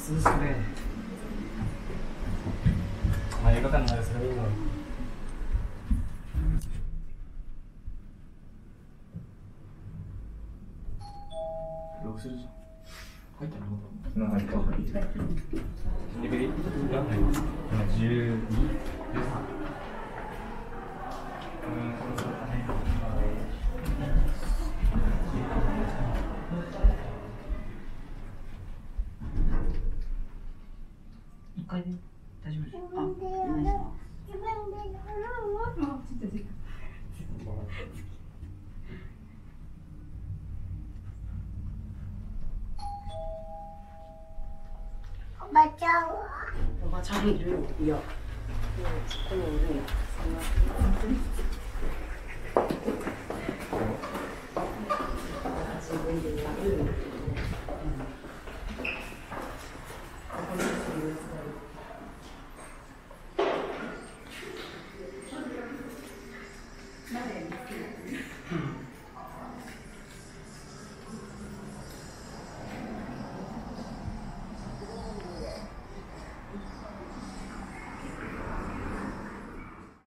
涼しくて、まあ映画館の中でそれいいね。どうするじゃん。入ったの？今入った。レベル何入る？今12、13。一回で大丈夫です。あ、お願いします。 おばちゃんは？ おばちゃんいるよ。いや、そこにいるよ。